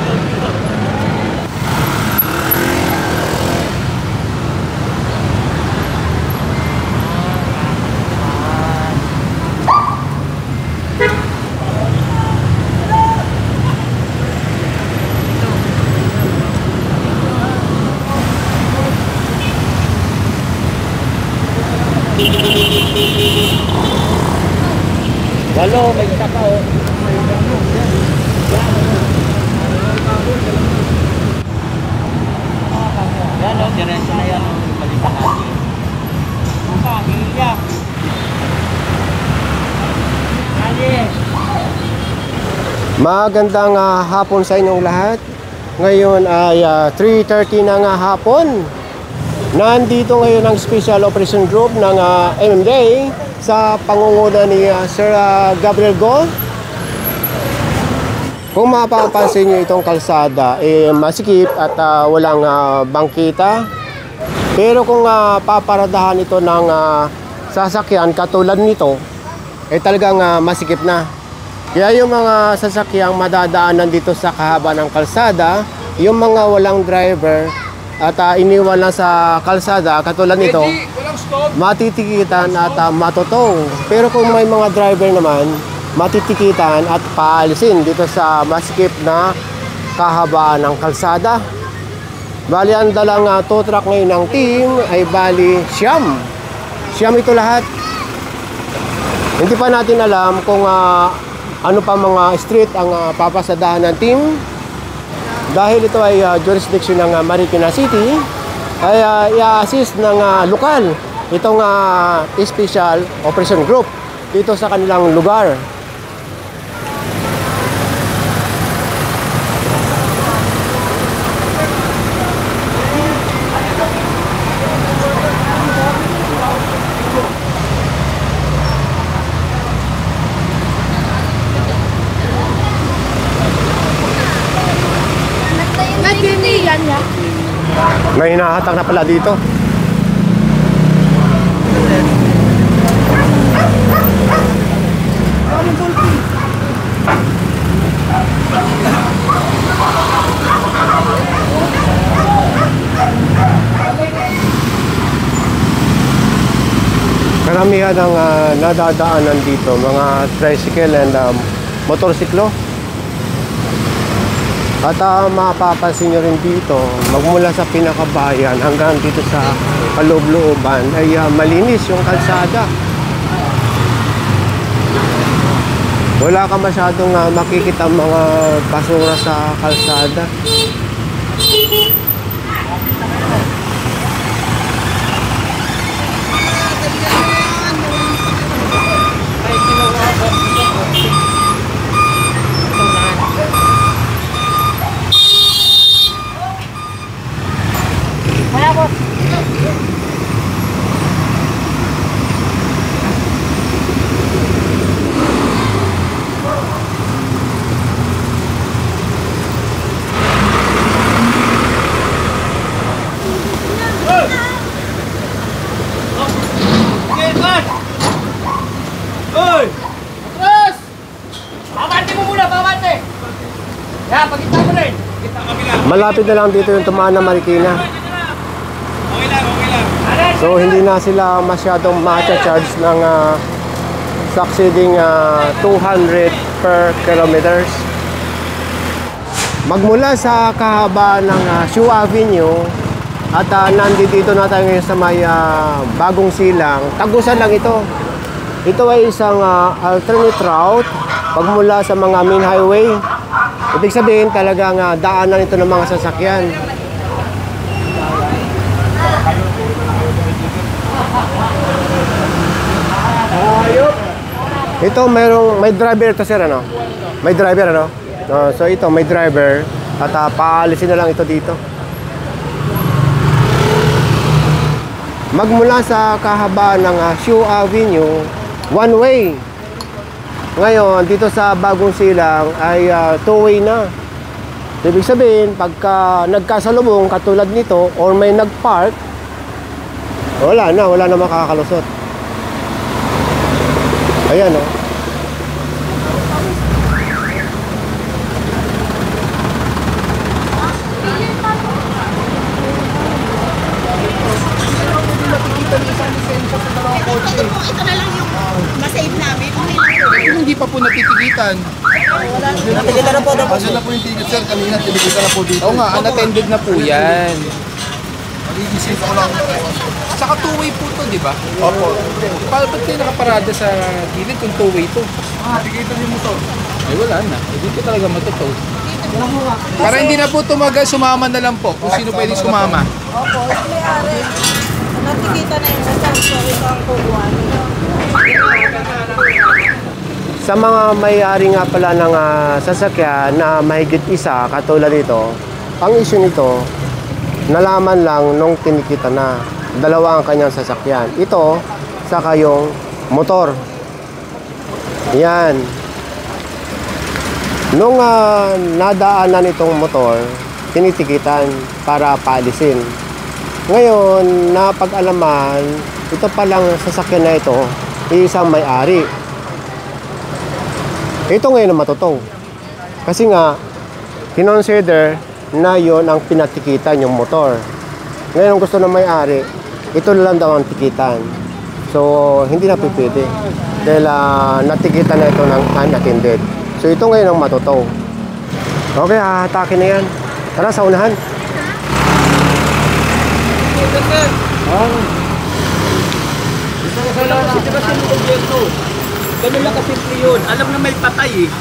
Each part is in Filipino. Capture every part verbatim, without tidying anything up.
Walo, may isa pa oh. Yan o, diretso na yan o. Balikan natin. Ang iyak. Magandang uh, hapon sa inyong lahat. Ngayon ay uh, three thirty na nga hapon. Nandito ngayon ang Special Operation Group ng uh, M M D A sa pangunguna ni uh, Sir uh, Gabriel Go. Kung mapapansin nyo itong kalsada, eh, masikip at uh, walang uh, bangkita. Pero kung uh, paparadahan ito ng uh, sasakyan katulad nito, eh talagang uh, masikip na. Kaya yung mga sasakyang madadaanan dito sa kahaba ng kalsada, yung mga walang driver at uh, iniwan lang sa kalsada katulad nito, matitikitan at uh, matutong. Pero kung may mga driver naman, matitikitan at paalisin dito sa masikip na kahabaan ng kalsada. Bali, ang dalang uh, tow truck ngayon ng team ay bali siyam. Siyam ito lahat. Hindi pa natin alam kung uh, ano pa mga street ang uh, papasadahan ng team. Dahil ito ay uh, jurisdiction ng uh, Marikina City, ay uh, i-assist ng uh, lokal itong uh, Special Operation Group dito sa kanilang lugar. May hinahatang na pala dito. Karamihan ng uh, nadadaanan dito, mga tricycle and um, motorsiklo. At uh, mapapansin nyo rin dito, magmula sa pinakabayan hanggang dito sa kaloob-looban ay uh, malinis yung kalsada. Wala ka masyadong uh, makikita mga basura sa kalsada. Malapit na lang dito yung tumaan ng Marikina. So hindi na sila masyadong ma-charge ng uh, succeeding uh, two hundred per kilometers. Magmula sa kahaba ng uh, Shue Avenue at uh, nandito na tayo ngayon sa may uh, bagong silang. Tagusan lang ito. Ito ay isang uh, alternate route pagmula sa mga main highway. Ibig sabihin talagang uh, daanan ito ng mga sasakyan. Ito mayroong may driver ito sir, ano? May driver, ano? Uh, so ito may driver at uh, paalisin na lang ito dito. Magmula sa kahabaan ng uh, Shue Avenue, one way. Ngayon, dito sa bagong silang ay uh, two-way na. Ibig sabihin, pagka nagkasalubong katulad nito or may nagpark, wala na, wala na makakalusot. Ayan, oh. natitikitan. Natigil na po daw po. Kasi na po yung ticket sir, kanina tinikitan na po dito. Oo nga, unattended na po yan. Magigising ko lang. Saka two-way po to, di ba? Opo. Pa ba't kayo nakaparada sa gilid kung two-way to? Ah, tikitan yung motor. Ay wala na, hindi ko talaga matuto. Para hindi na po tumagal, sumama na lang po. Kung sino pwede sumama. Opo, ito may-ari. Nakikita na yung motor, so ito ang kukuha nila. Sa mga may-ari nga pala ng ah, sasakyan na mahigit isa, katulad nito, ang issue nito, nalaman lang nung tinikita na dalawa ang kanyang sasakyan. Ito, saka yung motor. Yan. Nung ah, nadaanan itong motor, tinitikitan para paalisin. Ngayon, napag-alaman, ito palang sasakyan na ito, isang may-ari. Ito ngayon ang matutong. Kasi nga, kinonsider na yon ang pinatikitan yung motor. Ngayon, gusto ng may-ari, ito lang daw ang tikitan. So, hindi na pipili. Dahil uh, natikitan na ito ng unattended. So, ito ngayon ang matutong. Okay, hahatakin na yan. Tara, sa unahan. Oh. Ito kasi lang kasi kasi yung gobyerno. Ganun lang kasimple yun. Alam na may patay eh.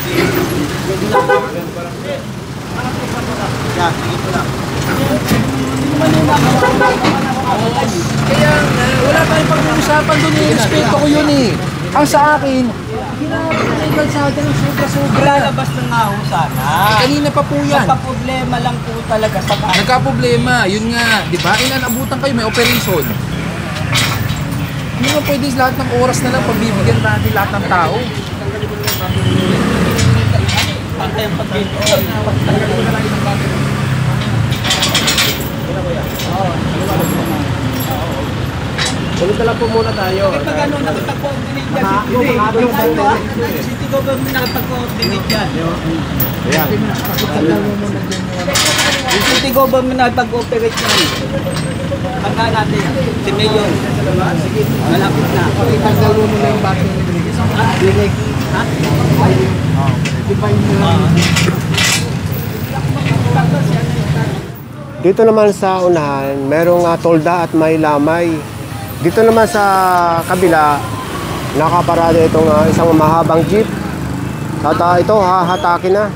Yan, sige ko lang. Kaya nga, wala tayong pag-uusapan doon eh. Respeto ko yun eh. Ang sa akin, ginagawa na yung kalsada ng sobra-sobra. Lalabas na nga ho sana. Eh, kanina pa po yan. Nagka-problema lang po talaga sa bahay. Nagka-problema, yun nga. Di ba? Inanabutan kayo, may operation. Hindi mo pwede lahat ng oras na lang pagbibigyan natin lahat ng tao. Pantay ang pag-dito. Ulit na lang po muna tayo. Eh, pag ano, nakapag-coordinate yan. City government nakapag-coordinate yan. Ayan. Yung city government nakapag-operate yan. Pagka natin, si Mayor. Malapit na. Itanggal mo muna yung battery ni Brigis. Direct. Ha? Define mo lang. Dito naman sa unahan, merong uh, tolda at may lamay. Dito naman sa kabila, nakaparada itong uh, isang mahabang jeep. At uh, ito, hahatakin na.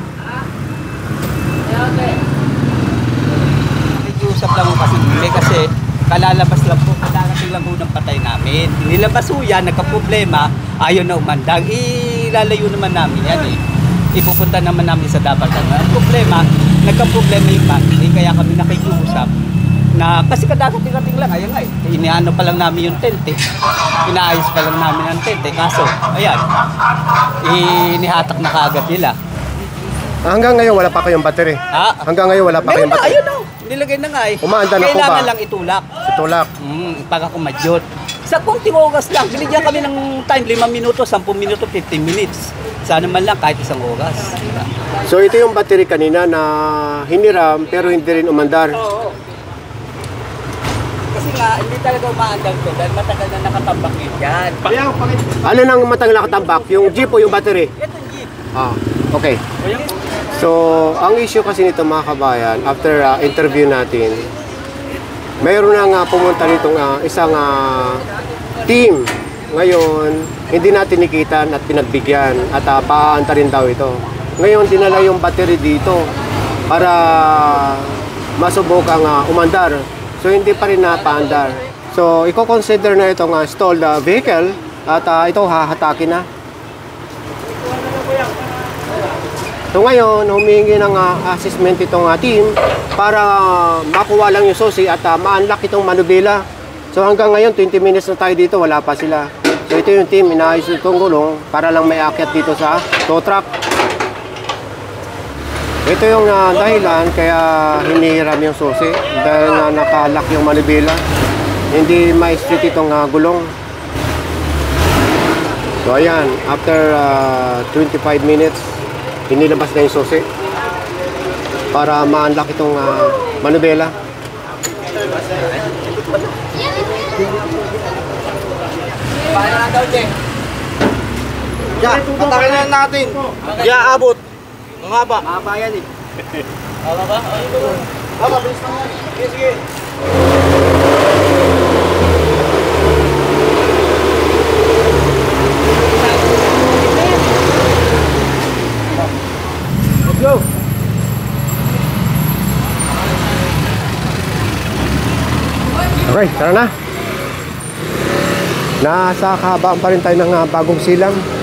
Nakikiusap lang mo kasi hindi kasi kalalabas lang po, kadarating lang po ng patay namin. Nilabas po yan, nagka-problema, ayaw na umandang. Ilalayo naman namin yan eh. Ipupunta naman namin sa dapat. Ang problema, nagka-problema yung family, kaya kami nakikiusap na kasi kadarating-rating lang, ayan nga eh. Iniano pa lang namin yung tent eh. Inaayos pa lang namin ang tent eh. Kaso, ayan, inihatak na kaagad nila. Hanggang ngayon, wala pa kayong battery. Ha? Hanggang ngayon, wala pa Meron kayong na, battery. ayun na. Nilagay na nga eh. Umaanda na po ba? Kailangan lang itulak. Itulak. Hmm, pag ako madyot. Sa kunting oras lang, binigyan kami ng time, lima minuto, sampu minuto, fifteen minutes. Sana man lang kahit isang oras. Diba? So ito yung battery kanina na hiniram pero hindi rin umandar. Oo. Kasi nga, hindi talaga umaandang to dahil matagal na nakatambak yun yan. Ano nang matagal nakatambak? Yung jeep o yung battery? Itong jeep. Ah, okay. So, ang issue kasi nito mga kabayan, after uh, interview natin, mayroon na nga pumunta nitong uh, isang uh, team. Ngayon, hindi natin nikitan at pinagbigyan at uh, paanta rin daw ito. Ngayon, dinala yung battery dito para masubukang uh, umandar. So, hindi pa rin napaandar. So, i-consider na itong uh, stalled uh, vehicle at uh, ito hahatakin na. So, ngayon, humingi ng uh, assessment itong uh, team para uh, makuha lang yung susi at uh, ma-unlock itong manubela. So, hanggang ngayon, twenty minutes na tayo dito, wala pa sila. So, ito yung team, inaayos itong gulong para lang may akyat dito sa tow truck. Ito yung uh, dahilan kaya hinihiram yung susi dahil na uh, nakalock yung manubela. Hindi ma-street itong uh, gulong. So ayan, after uh, twenty-five minutes, inilabas na yung susi para ma-unlock itong uh, manubela. Paano na daw, Jeng? Ya, patakin na natin. Ya, abot. Ang haba. Haba yan eh. Haba ba? Haba, bilis lang yan. Sige, sige. Let's go. Okay, tara na. Nasa kahabaan pa rin tayo ng ah, bagong silang.